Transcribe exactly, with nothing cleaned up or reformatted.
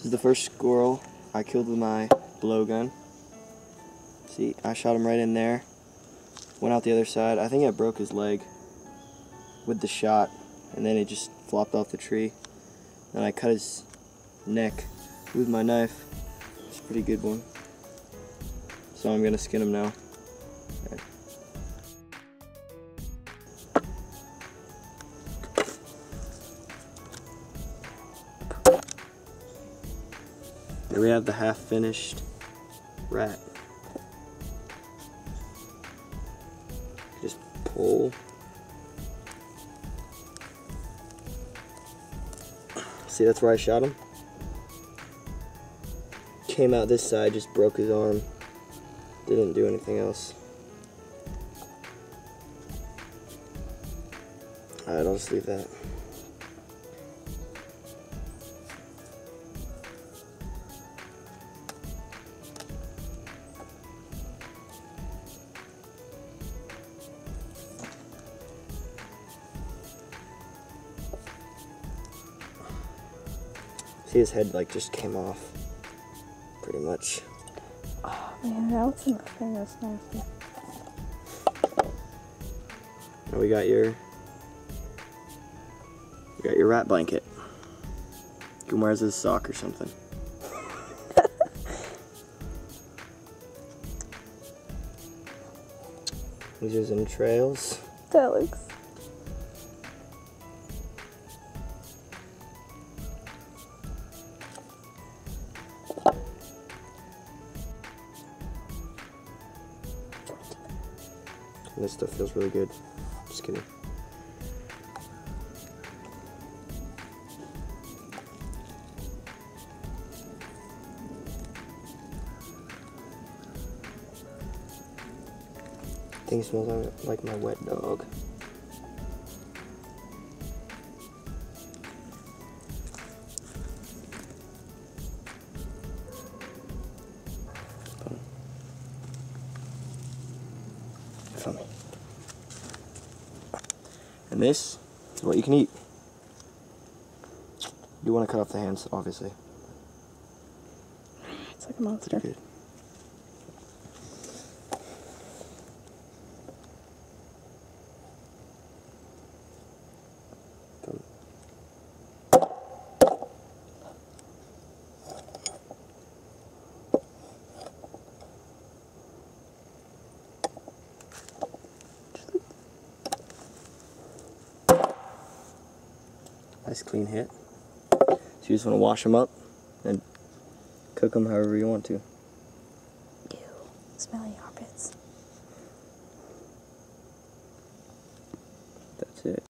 This is the first squirrel I killed with my blowgun. See, I shot him right in there. Went out the other side. I think I broke his leg with the shot, and then it just flopped off the tree. Then I cut his neck with my knife. It's a pretty good one. So I'm gonna skin him now. Okay. Here we have the half-finished rat. Just pull. See, that's where I shot him. Came out this side, just broke his arm. Didn't do anything else. Alright, I'll just leave that. See, his head like just came off, pretty much. Oh man, that was in the thing. That's nasty. Now we got your, we got your rat blanket. You can wear it as a sock or something. These are some trails. That looks. This stuff feels really good. Just kidding. Thing smells like my wet dog. Come. And this is what you can eat. You want to cut off the hands, obviously. It's like a monster. Good. Come. Nice clean hit. So you just want to wash them up and cook them however you want to. Ew. Smelly armpits. That's it.